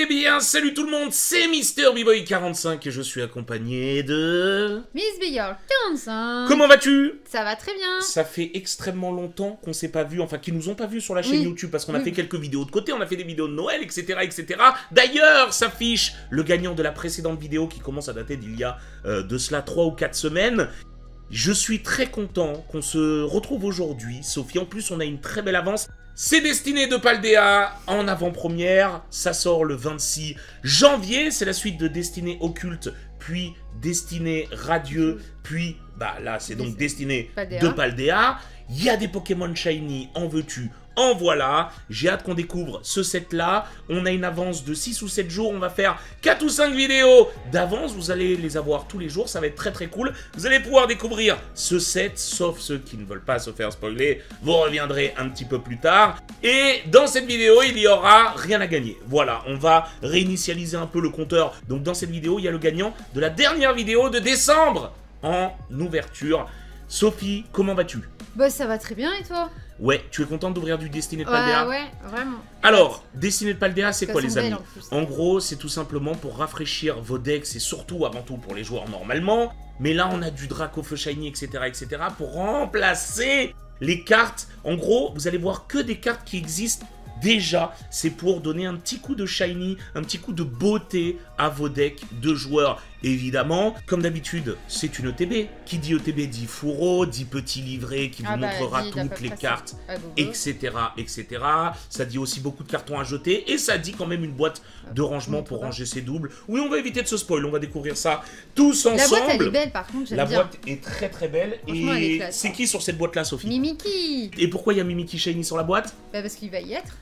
Eh bien, salut tout le monde, c'est MrBboy45 et je suis accompagné de... Miss Bigger 45. Comment vas-tu? Ça va très bien. Ça fait extrêmement longtemps qu'on s'est pas vu, enfin qu'ils nous ont pas vu sur la chaîne YouTube parce qu'on a fait quelques vidéos de côté, on a fait des vidéos de Noël, etc. etc. D'ailleurs, s'affiche le gagnant de la précédente vidéo qui commence à dater d'il y a de cela 3 ou 4 semaines. Je suis très content qu'on se retrouve aujourd'hui, Sophie. En plus, on a une très belle avance. C'est Destinée de Paldea en avant-première. Ça sort le 26 janvier. C'est la suite de Destinée Occulte, puis Destinée Radieux, puis... Bah là, c'est donc Destinée de Paldea. Il y a des Pokémon Shiny, en veux-tu, en voilà. J'ai hâte qu'on découvre ce set-là. On a une avance de 6 ou 7 jours. On va faire 4 ou 5 vidéos d'avance. Vous allez les avoir tous les jours. Ça va être très très cool. Vous allez pouvoir découvrir ce set, sauf ceux qui ne veulent pas se faire spoiler. Vous reviendrez un petit peu plus tard. Et dans cette vidéo, il y aura rien à gagner. Voilà, on va réinitialiser un peu le compteur. Donc dans cette vidéo, il y a le gagnant de la dernière vidéo de décembre en ouverture. Sophie, comment vas-tu? Bah ça va très bien et toi? Ouais, tu es contente d'ouvrir du Destinée de Paldea? Ouais, vraiment. Alors, Destinée de Paldea, c'est quoi les amis? En gros, c'est tout simplement pour rafraîchir vos decks, et surtout, avant tout, pour les joueurs normalement. Mais là, on a du Dracofeu Shiny, etc., etc., pour remplacer les cartes. En gros, vous allez voir que des cartes qui existent déjà. C'est pour donner un petit coup de Shiny, un petit coup de beauté à vos decks de joueurs. Évidemment, comme d'habitude, c'est une ETB. Qui dit ETB dit fourreau, dit petit livret qui vous montrera toutes les cartes, etc., etc. Ça dit aussi beaucoup de cartons à jeter et ça dit quand même une boîte de rangement pour ranger ses doubles. Oui, on va éviter de se spoil, on va découvrir ça tous ensemble. La boîte, elle est belle par contre, j'aime bien. La boîte est très très belle. Et c'est qui sur cette boîte-là, Sophie? Mimikyu. Et pourquoi il y a Mimikyu Shiny sur la boîte? Bah parce qu'il va y être.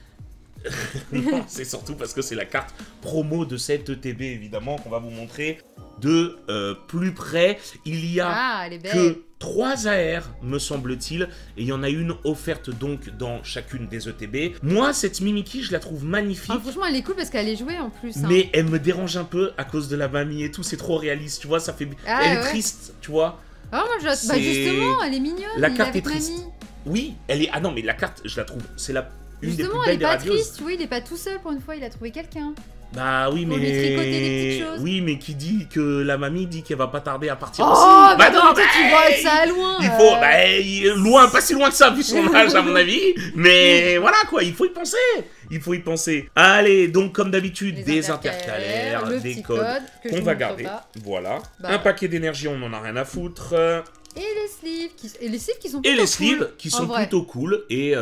Non, c'est surtout parce que c'est la carte promo de cette ETB, évidemment, qu'on va vous montrer de plus près. Il y a que 3 AR, me semble-t-il, et il y en a une offerte donc dans chacune des ETB. Moi, cette Mimikyu, je la trouve magnifique. Ah, franchement, elle est cool parce qu'elle est jouée en plus. Hein. Mais elle me dérange un peu à cause de la mamie et tout, c'est trop réaliste, tu vois, ça fait... elle est triste, tu vois. Ah, moi, bah justement, elle est mignonne. La carte est triste. Oui, elle est... Ah non, mais la carte, je la trouve, c'est la... Justement, il est pas triste, oui, il est pas tout seul pour une fois, il a trouvé quelqu'un. Bah oui, mais... Pour lui tricoter des petites choses. Oui, mais qui dit que la mamie dit qu'elle va pas tarder à partir aussi. Bah non, tu vois ça loin. Il faut, loin, pas si loin que ça, vu son âge à mon avis. Mais voilà quoi, il faut y penser. Il faut y penser. Allez, donc comme d'habitude, des intercalaires, des codes qu'on va garder. Voilà. Un paquet d'énergie, on en a rien à foutre. Et les sleeves qui sont plutôt cool et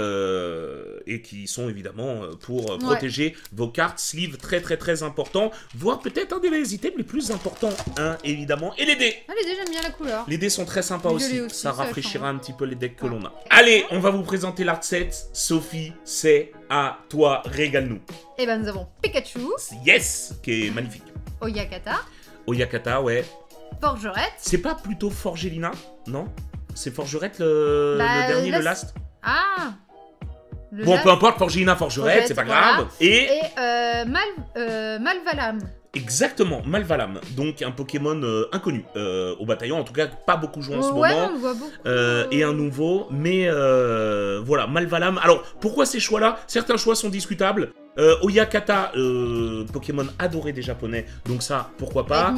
qui sont évidemment pour protéger vos cartes. Sleeves très très très important, voire peut-être un des items les plus importants, hein, évidemment. Et les dés. Ah, les dés, j'aime bien la couleur. Les dés sont très sympas aussi. Ça rafraîchira un petit peu les decks que l'on a. Allez, on va vous présenter l'art set. Sophie, c'est à toi, régale-nous. Et ben nous avons Pikachu. Yes, qui est magnifique. Oyakata. Oyakata, ouais. Forgerette. C'est pas plutôt Forgelina? Non? C'est Forgerette le dernier, le last? Ah! Bon, peu importe, Forgelina, Forgerette, c'est pas grave. Et Malvalam. Exactement, Malvalam. Donc un Pokémon inconnu au bataillon, en tout cas pas beaucoup joué en ce moment. On le voit beaucoup. Et un nouveau, mais voilà, Malvalam. Alors, pourquoi ces choix-là? Certains choix sont discutables. Oyakata, Pokémon adoré des Japonais, donc ça, pourquoi pas.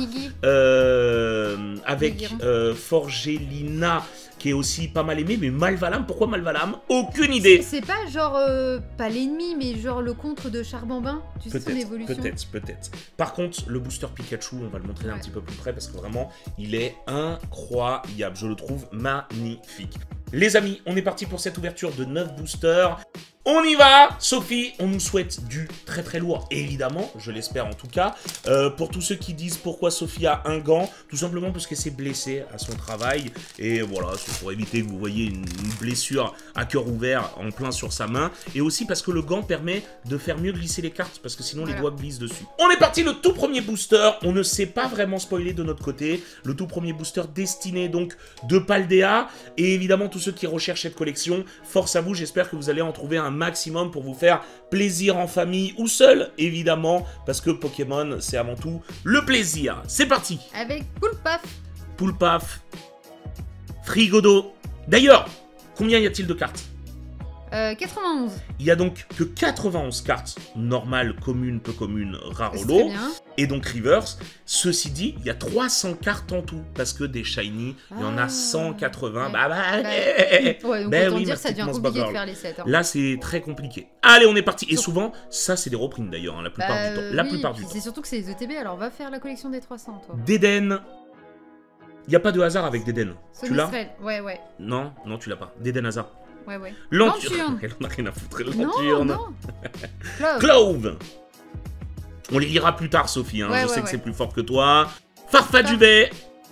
Avec Forgelina, qui est aussi pas mal aimé, mais Malvalam, pourquoi Malvalam? Aucune idée. C'est pas genre, pas l'ennemi, mais genre le contre de Charbambin? Tu sais son évolution? Peut-être. Par contre, le booster Pikachu, on va le montrer un petit peu plus près, parce que vraiment, il est incroyable. Je le trouve magnifique. Les amis, on est parti pour cette ouverture de 9 boosters. On y va! Sophie, on nous souhaite du très très lourd, évidemment, je l'espère en tout cas. Pour tous ceux qui disent pourquoi Sophie a un gant, tout simplement parce qu'elle s'est blessée à son travail. Et voilà, c'est pour éviter que vous voyez une blessure à cœur ouvert en plein sur sa main. Et aussi parce que le gant permet de faire mieux glisser les cartes, parce que sinon les doigts glissent dessus. On est parti, le tout premier booster, on ne sait pas vraiment spoiler de notre côté. Le tout premier booster destiné donc de Paldea. Et évidemment, tous ceux qui recherchent cette collection, force à vous, j'espère que vous allez en trouver un maximum pour vous faire plaisir en famille ou seul, évidemment, parce que Pokémon, c'est avant tout le plaisir. C'est parti. Avec Poulpaf. Poulpaf. Frigodo. D'ailleurs, combien y a-t-il de cartes? 91. Il y a donc que 91 cartes normales, communes, peu communes, rares C'est holo. très bien. Et donc reverse. Ceci dit, il y a 300 cartes en tout. Parce que des shiny, il y en a 180. Ouais. Bah, Ouais, donc Ben autant oui, dire ma ça devient petite compliqué de Moss faire les 7. Hein. Là, c'est très compliqué. Allez, on est parti. Et Sur- souvent, ça, c'est des reprints d'ailleurs, hein, la plupart du temps. La oui, plupart puis du temps. c'est surtout que c'est les ETB, alors va faire la collection des 300, toi. Deden. Il n'y a pas de hasard avec Deden. Tu l'as? Sonistrel, ouais. Non, non, tu l'as pas. Deden hasard. Ouais. Lanturne. Elle en a rien à foutre. Non, Lanturne. non. Clove. Clove. On les lira plus tard, Sophie. Hein. Ouais, Je ouais, sais que ouais. c'est plus fort que toi. Farfaduvet.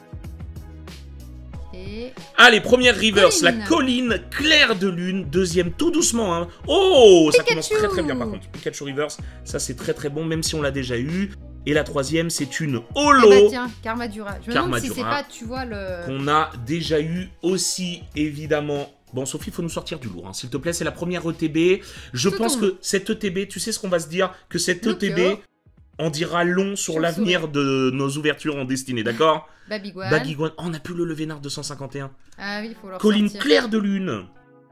Et... Allez, première reverse, Colline. la colline claire de lune. Deuxième, tout doucement. Hein. Oh, ça commence Pikachu. très très bien par contre. Pikachu reverse, ça c'est très très bon, même si on l'a déjà eu. Et la troisième, c'est une holo. Ah bah tiens, Karmadura. Je me demande si c'est Karmadura. pas, tu vois, le... Qu'on a déjà eu aussi, évidemment. Bon, Sophie, il faut nous sortir du lourd, hein. S'il te plaît. C'est la première ETB. Je Tout pense tombe. que cette ETB, tu sais ce qu'on va se dire? Que cette Lucio. ETB en dira long sur l'avenir de nos ouvertures en destinée, d'accord? Babiguan. Baguiguan. Oh, on a plus le Levénard 251. Ah oui, il faut leur Colline sortir. claire de lune.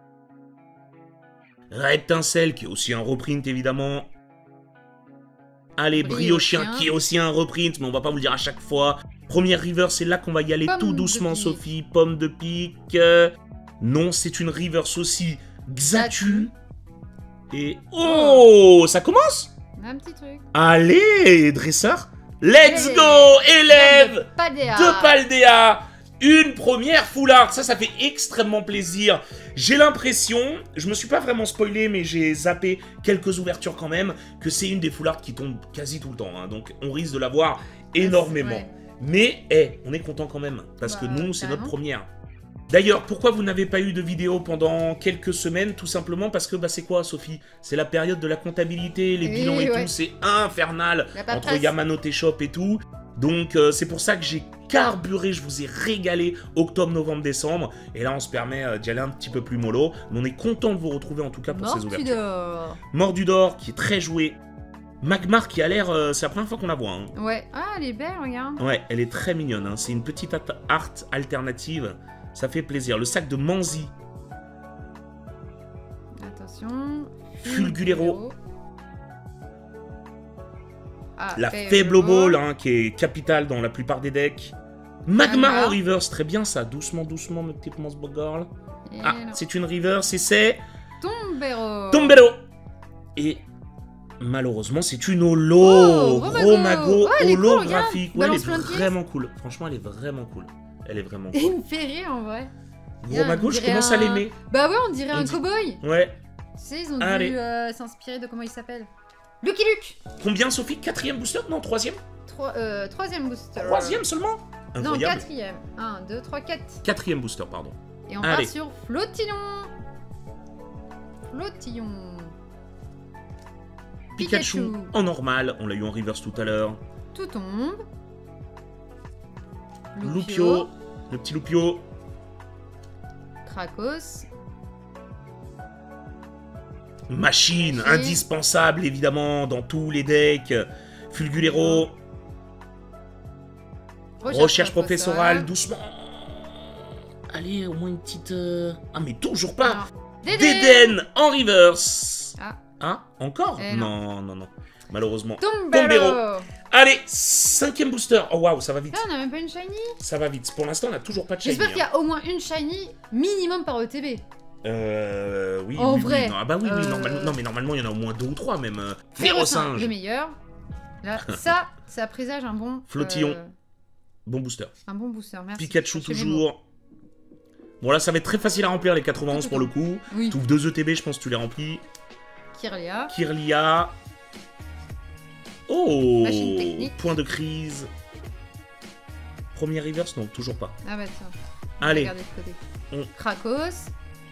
Rétincelle, qui est aussi un reprint, évidemment. Allez, Briochien, Briochien. qui est aussi un reprint, mais on va pas vous le dire à chaque fois. Première river, c'est là qu'on va y aller Pomme tout de doucement, pique. Sophie. Pomme de pique. Non, c'est une reverse aussi. Xatu. Et... Oh, ça commence? Un petit truc. Allez, dresseur. Let's Allez. go, élève Padea. de Paldea. Une première full art, ça fait extrêmement plaisir. J'ai l'impression, je me suis pas vraiment spoilé, mais j'ai zappé quelques ouvertures quand même, que c'est une des full art qui tombe quasi tout le temps. Hein, donc on risque de l'avoir énormément. Ouais. Mais on est content quand même, parce que Bah, nous, c'est notre carrément. première. D'ailleurs, pourquoi vous n'avez pas eu de vidéo pendant quelques semaines? Tout simplement parce que, c'est quoi, Sophie? C'est la période de la comptabilité, les Oui, bilans et ouais. tout, c'est infernal La entre paperasse. Yamanote Shop et tout. Donc, c'est pour ça que j'ai carburé, je vous ai régalé octobre, novembre, décembre. Et là, on se permet d'y aller un petit peu plus mollo. Mais on est content de vous retrouver, en tout cas, pour ces ouvertures. Mortudor. Mordudor, qui est très joué. Magmar, qui a l'air... c'est la première fois qu'on la voit. Hein. Ouais. Ah, elle est belle, regarde. Ouais, elle est très mignonne. Hein. C'est une petite art alternative. Ça fait plaisir. Le sac de Manzi. Attention. Fulgulero. Ah, La Faible Ball, hein, qui est capitale dans la plupart des decks. Magmar en reverse, très bien ça. Doucement, doucement, mes petites Moss Girl. Et Ah, là. c'est une reverse et c'est... Tombero. Tombero. Et malheureusement, c'est une holo. Oh, Romago. Romago Oh, elle est cool, holographique. regarde. Ouais, elle Balance est plein de pièces. vraiment cool. Franchement, elle est vraiment cool. Elle est vraiment Il cool. me fait rire en vrai. Romago, on je dirait commence à un- l'aimer. Bah ouais, on dirait On un dit- cow-boy. Ouais. Tu sais, ils ont Allez. dû s'inspirer de comment il s'appelle. Lucky Luke. Combien, Sophie? Quatrième booster? Non, troisième? Troisième booster. Troisième seulement? Non, Incroyable. quatrième. 1, 2, 3, 4. Quatrième booster, pardon. Et on Allez. part sur Flottillon. Flottillon. Pikachu, en normal, on l'a eu en reverse tout à l'heure. Tout tombe. Loupio, le petit Loupio. Krakos. Machine, Ok. indispensable évidemment dans tous les decks. Fulgulero, recherche professorale, doucement. Allez, au moins une petite... Ah mais toujours pas. Alors, Dédé. Déden en reverse. Ah. Ah, encore? Eh non, non, non. Malheureusement. Tombero. Allez, cinquième booster. Oh waouh, ça va vite. Là, on a même pas une shiny. Ça va vite. Pour l'instant, on n'a toujours pas de shiny. J'espère qu'il y a au moins une shiny minimum par ETB. Oui, En oui, vrai, oui. Non, ah bah oui, oui, normalement. Non, mais normalement, il y en a au moins 2 ou 3 même. Le Férocinge. meilleur. Là, ça présage un bon... Flottillon. Bon booster. un bon booster, merci. Pikachu Cherchez les toujours. Bon là, ça va être très facile à remplir les 91 pour le coup. mots. Oui, Tu ouvres 2 ETB, je pense que tu les remplis. Kirlia. Kirlia. Oh, Machine technique. point de crise. Premier reverse, non, toujours pas. Ah bah tiens. Allez, Regardez de côté. On- Krakos.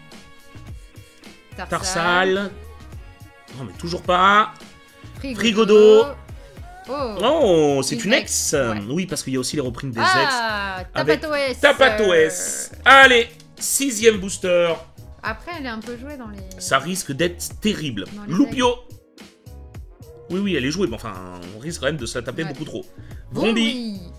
Tarsal. Non, mais toujours pas. Frigodo. Oh. Oh, c'est Une une ex, ex. ouais. Oui, parce qu'il y a aussi les reprints des ex. Ah, avec Tapatoès. Tapatoès. Allez, 6ème booster. Après, elle est un peu jouée dans les... Ça risque d'être terrible. Dans les Loupio. Oui, oui, elle est jouée, mais enfin, on risque quand même de se la taper Ouais. beaucoup trop. Vrombi. Vrombi.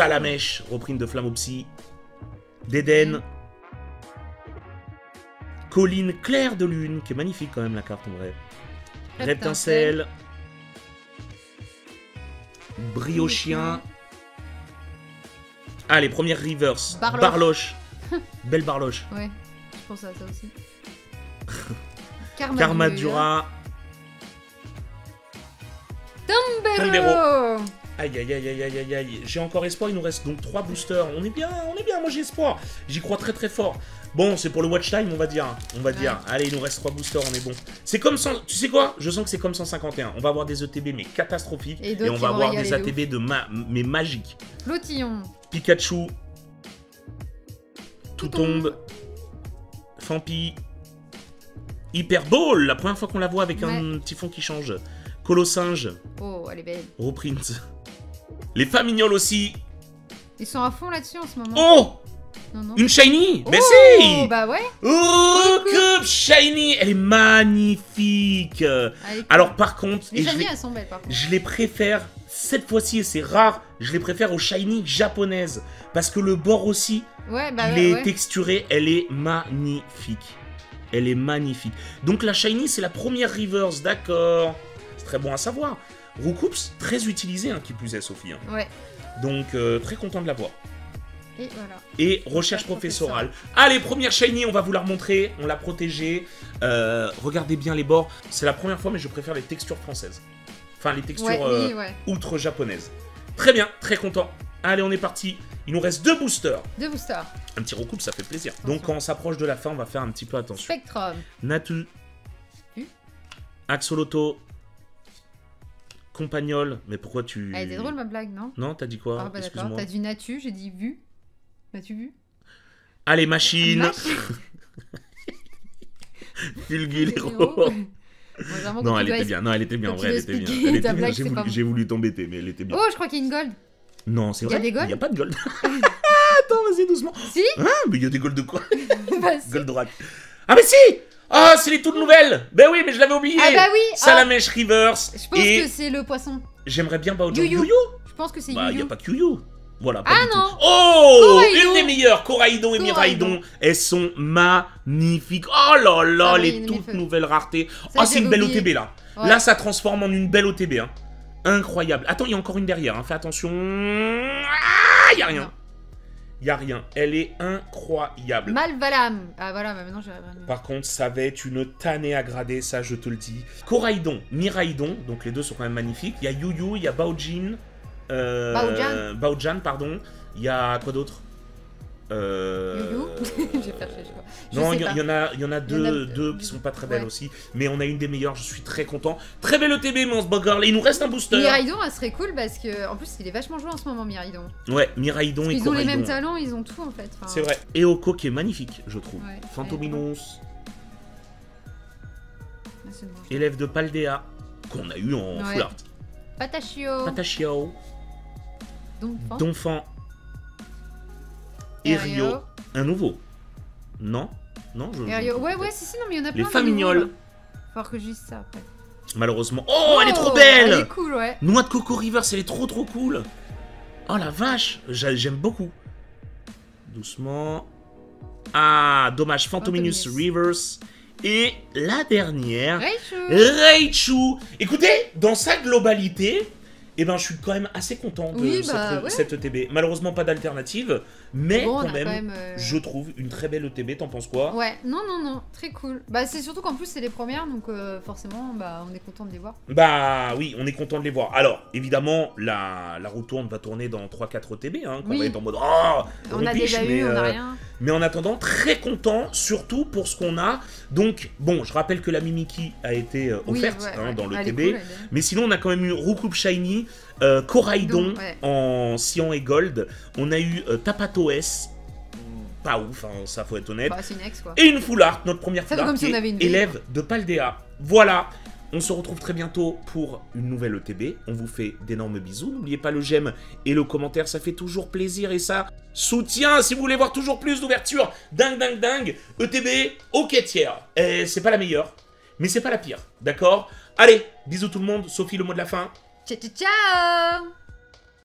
Salamèche, reprint de Flamopsy. Déden. Colline claire de lune, qui est magnifique quand même la carte en vrai. Reptincelle. Briochien. Ah, les premières rivers. Barloche. Belle Barloche. Ouais, je pense à ça aussi. Karmadura. Tombero. Aïe aïe aïe aïe aïe aïe aïe. J'ai encore espoir, il nous reste donc 3 boosters. On est bien, moi j'ai espoir. J'y crois très très fort. Bon, c'est pour le watch time, on va dire. Allez, il nous reste 3 boosters, on est bon. C'est comme 100... Tu sais quoi? Je sens que c'est comme 151. On va avoir des ETB mais catastrophiques. Et on va avoir des ATB mais magiques. Flotillon. Pikachu. Tout tombe. Fampi. Hyper Ball, la première fois qu'on la voit avec un petit fond qui change. Colossinge. Oh, elle est belle. Reprint. Les Famignoles aussi. Ils sont à fond là-dessus en ce moment. Oh! Non. Une Shiny! Oh, Mais si! Bah ouais. Oh, Coupe Shiny! Elle est magnifique! Alors par contre... Les Shiny, elles sont belles par contre. Je les préfère, cette fois-ci, et c'est rare, je les préfère aux Shiny japonaises. Parce que le bord aussi, il est texturé, elle est magnifique. Elle est magnifique. Donc la Shiny, c'est la première Reverse, d'accord. C'est très bon à savoir. Roucoups, très utilisé, hein, qui plus est, Sophie. Hein. Ouais. Donc, très content de la voir. Et voilà. Et recherche professorale. Allez, première Shiny, on va vous la remontrer. On l'a protégée. Regardez bien les bords. C'est la première fois, mais je préfère les textures françaises. Enfin, les textures outre japonaises. Très bien, très content. Allez, on est parti. Il nous reste 2 boosters. 2 boosters. Un petit recoupe, ça fait plaisir. Donc, quand on s'approche de la fin, on va faire un petit peu attention. Spectrum. Natu. Axolotl. Compagnol. Mais pourquoi tu... Elle était drôle ma blague, non? Non, t'as dit quoi? Ah bah d'accord, t'as dit Natu, j'ai dit vu. M'as-tu vu? Allez, machine. Fulgulero. Non, elle était bien. Non, elle était bien. En vrai, elle était bien. Elle était bien. J'ai voulu t'embêter, mais elle était bien. Oh, je crois qu'il y a une gold. Non, c'est vrai. Il y a des golds? Il n'y a pas de gold. Attends, vas-y, doucement. Si? Hein? Mais il y a des golds de quoi? Bah, si. Goldorak. Ah, mais si! Ah, c'est les toutes nouvelles! Ben oui, mais je l'avais oublié! Ah bah oui! Salamèche Rivers. Je pense que c'est le poisson. J'aimerais bien Baojan. Yu-Yu. Je pense que c'est Yu-Yu. Bah, il n'y a pas que Yu-Yu. Voilà, pas ah du non! Tout. Oh! Koraidon. Une des meilleures! Koraidon et Miraidon. Elles sont magnifiques. Oh là là, les toutes nouvelles raretés. Oh, c'est une belle OTB là. Ouais. Là, ça transforme en une belle OTB. Hein. Incroyable. Attends, il y a encore une derrière. Hein. Fais attention. Ah, il n'y a rien. Il n'y a rien. Elle est incroyable. Malvalam. Ah voilà, bah maintenant j'aurais vraiment... Par contre, ça va être une tannée à grader, ça je te le dis. Koraidon, Miraidon, donc les deux sont quand même magnifiques. Il y a Yu-Yu, il y a Baojin. Baojan, pardon. Il y a quoi d'autre? Yu-Yu. J'ai cherché, je crois. Non, il y en a deux qui sont pas très belles aussi. Mais on a une des meilleures, je suis très content. Très belle ETB, mon Bogger. Il nous reste un booster. Miraidon, elle serait cool parce que, en plus, il est vachement joué en ce moment, Miraidon. Ouais, Miraidon et Koraidon. Ils ont les mêmes talents, ils ont tout en fait. Enfin... C'est vrai. Et Oko qui est magnifique, je trouve. Ouais, Fantominos. Élève de Paldea, qu'on a eu en full art. Patachio. Donphan. Erio. Un nouveau. Non, ouais, si, non, mais il y en a plein. Les Famignoles. Faut que je dise ça après. Malheureusement. Oh, elle est trop belle! Elle est cool, ouais. Noix de Coco Rivers, elle est trop cool. Oh la vache, j'aime beaucoup. Doucement. Ah, dommage, Fantominus Rivers. Et la dernière, Raichu. Écoutez, dans sa globalité, eh ben, je suis quand même assez content de cette ETB. Malheureusement, pas d'alternative, mais bon, quand même, je trouve une très belle ETB. T'en penses quoi? Ouais, non, très cool. Bah, c'est surtout qu'en plus, c'est les premières, donc forcément, bah, on est content de les voir. Bah oui, on est content de les voir. Alors, évidemment, la roue tourne va tourner dans 3-4 ETB, hein, qu'on va être en mode oh, on a déjà eu, on a rien. Mais en attendant, très content, surtout pour ce qu'on a. Donc, bon, je rappelle que la Mimikyu a été offerte dans l'ETB. Cool, mais sinon, on a quand même eu Roucoupe Shiny, Koraidon en cyan et gold. On a eu Tapato S. Pas ouf, hein, ça faut être honnête. Bah, c'est une ex, quoi. Et une full art, notre première full art, comme si on avait une élève de Paldea. Voilà. On se retrouve très bientôt pour une nouvelle ETB. On vous fait d'énormes bisous. N'oubliez pas le j'aime et le commentaire, ça fait toujours plaisir et ça soutient. Si vous voulez voir toujours plus d'ouverture, dingue, ETB, ok tiers. C'est pas la meilleure, mais c'est pas la pire, d'accord? Allez, bisous tout le monde. Sophie, le mot de la fin. Ciao